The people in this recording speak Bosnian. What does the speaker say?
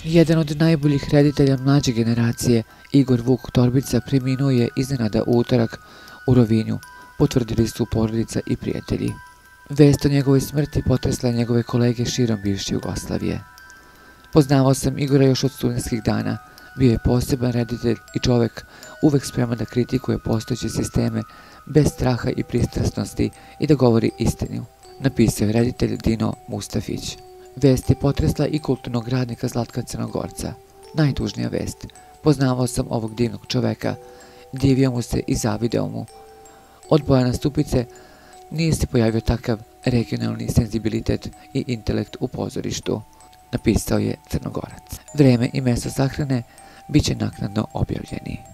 Jedan od najboljih reditelja mlađe generacije, Igor Vuk Torbica, preminuo je iznenada u utorak u Rovinju, potvrdili su porodica i prijatelji. Vest o njegovoj smrti potresla je njegove kolege širom bivše Jugoslavije. Poznavao sam Igora još od studentskih dana. Bio je poseban reditelj i čovek uvek spreman da kritikuje postojeće sisteme bez straha i pristrasnosti i da govori istinu, napisao je reditelj Dino Mustafić. Vest je potresla i kulturnog radnika Zlatka Crnogorca. Najtužnija vest. Poznavao sam ovog divnog čoveka, divio mu se i zavideo mu. Od Bojana Stupice nije se pojavio takav regionalni senzibilitet i intelekt u pozorištu, napisao je Crnogorac. Vreme i mesto sahrane bit će naknadno objavljeni.